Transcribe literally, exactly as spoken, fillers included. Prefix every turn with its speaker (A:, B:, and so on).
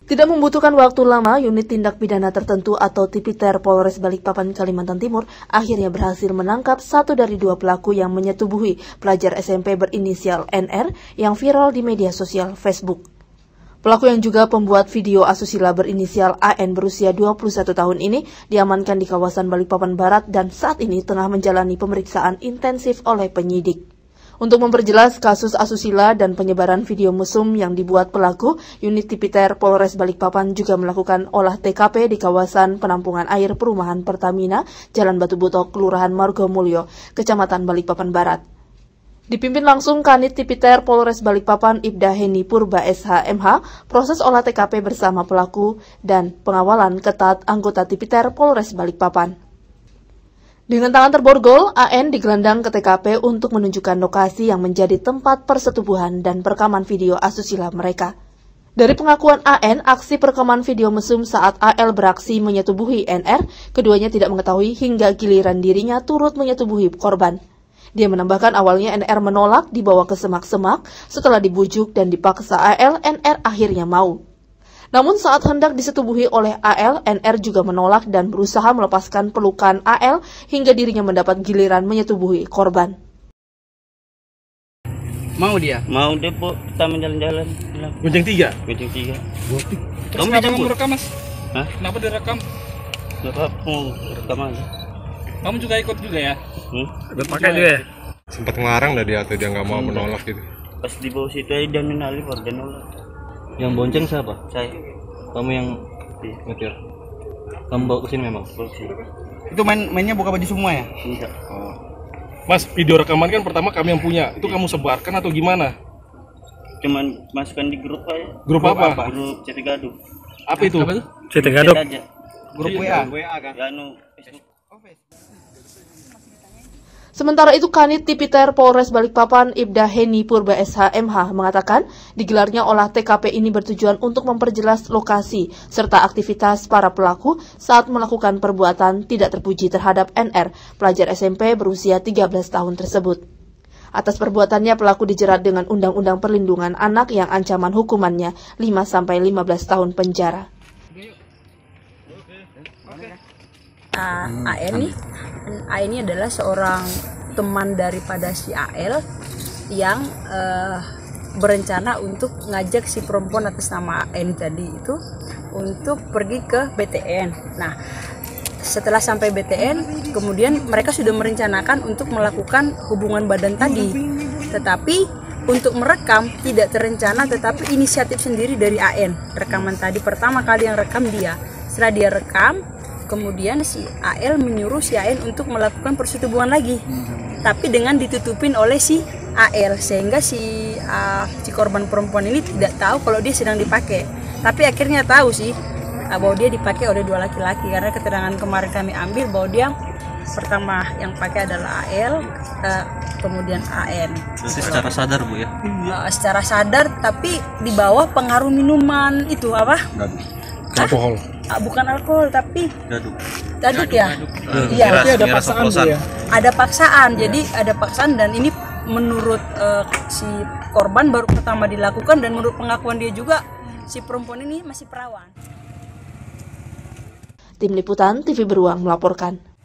A: Tidak membutuhkan waktu lama, unit tindak pidana tertentu atau Tipiter Polres Balikpapan, Kalimantan Timur akhirnya berhasil menangkap satu dari dua pelaku yang menyetubuhi pelajar S M P berinisial N R yang viral di media sosial Facebook. Pelaku yang juga pembuat video asusila berinisial A N berusia dua puluh satu tahun ini diamankan di kawasan Balikpapan Barat dan saat ini tengah menjalani pemeriksaan intensif oleh penyidik. Untuk memperjelas kasus asusila dan penyebaran video mesum yang dibuat pelaku, unit Tipiter Polres Balikpapan juga melakukan olah T K P di kawasan penampungan air perumahan Pertamina, Jalan Batu Butok, Kelurahan Margomulyo, Kecamatan Balikpapan Barat. Dipimpin langsung Kanit Tipiter Polres Balikpapan Ibda Heni Purba S H M H, proses olah T K P bersama pelaku dan pengawalan ketat anggota Tipiter Polres Balikpapan. Dengan tangan terborgol, A N digelandang ke T K P untuk menunjukkan lokasi yang menjadi tempat persetubuhan dan perekaman video asusila mereka. Dari pengakuan A N, aksi perekaman video mesum saat A L beraksi menyetubuhi N R, keduanya tidak mengetahui hingga giliran dirinya turut menyetubuhi korban. Dia menambahkan awalnya N R menolak dibawa ke semak-semak, setelah dibujuk dan dipaksa A L, N R akhirnya mau. Namun saat hendak disetubuhi oleh A L, N R juga menolak dan berusaha melepaskan pelukan A L hingga dirinya mendapat giliran menyetubuhi korban.
B: Mau dia?
C: Mau deh, Bu. Kita jalan-jalan.
B: Gunjing tiga?
C: Gunjing tiga.
B: Kamu kenapa kamu rekam, Mas?
C: Hah?
B: Kenapa direkam?
C: Gak apa-apa, mau rekam aja.
B: Kamu juga ikut juga ya?
C: Hmm?
D: Berpakai dia ya? Sempat ngelarang dah dia atau dia nggak mau
C: Enggak.
D: menolak gitu?
C: Pas di bawah situ aja dia menali, baru dia nolak.
E: Yang bonceng siapa?
C: Saya.
E: Kamu yang
C: Iya.
E: nyetir. Kamu bawa ke sini memang.
B: Itu main mainnya buka baju semua ya?
C: Enggak.
B: Oh.
F: Mas, video rekaman kan pertama kami yang punya. Itu kamu sebarkan atau gimana?
C: Cuman masukkan di grup aja.
F: Grup apa?
C: Grup C T Gaduh.
F: Apa itu?
B: Apa tuh?
D: C T Gadok.
C: Aja.
B: Grup W A.
C: Ya, anu Facebook.
A: Sementara itu, Kanit Tipiter Polres Balikpapan Ibda Heni Purba S H M H mengatakan digelarnya olah T K P ini bertujuan untuk memperjelas lokasi serta aktivitas para pelaku saat melakukan perbuatan tidak terpuji terhadap N R, pelajar S M P berusia tiga belas tahun tersebut. Atas perbuatannya, pelaku dijerat dengan Undang-Undang Perlindungan Anak yang ancaman hukumannya lima sampai lima belas tahun penjara.
G: Uh, A N nih, A N ini adalah seorang teman daripada si A L yang uh, berencana untuk ngajak si perempuan atas nama A N tadi itu untuk pergi ke B T N. Nah, setelah sampai B T N, kemudian mereka sudah merencanakan untuk melakukan hubungan badan tadi. Tetapi untuk merekam tidak terencana, tetapi inisiatif sendiri dari A N. Rekaman tadi pertama kali yang rekam dia. Setelah dia rekam, kemudian si A L menyuruh si A N untuk melakukan persetubuhan lagi, tapi dengan ditutupin oleh si A L, sehingga si uh, si korban perempuan ini tidak tahu kalau dia sedang dipakai. Tapi akhirnya tahu sih uh, bahwa dia dipakai oleh dua laki-laki, karena keterangan kemarin kami ambil bahwa dia pertama yang pakai adalah A L, uh, kemudian A N.
E: Berarti secara sadar, Bu ya?
G: Uh, secara sadar, tapi di bawah pengaruh minuman itu apa?
D: Alkohol.
G: Ah, bukan alkohol tapi
E: Gaduk.
G: gaduk ya.
E: Uh,
G: Iya.
E: miras,
B: ada
E: miras
B: paksaan,
E: oplosan.
B: Bu ya?
G: Ada paksaan. Jadi ada paksaan, dan ini menurut uh, si korban baru pertama dilakukan, dan menurut pengakuan dia juga si perempuan ini masih perawan.
A: Tim Liputan T V Beruang melaporkan.